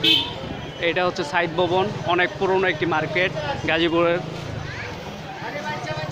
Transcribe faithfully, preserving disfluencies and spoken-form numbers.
এটা হচ্ছে সাইদ ভবন, অনেক পুরনো একটি মার্কেট গাজীপুরের।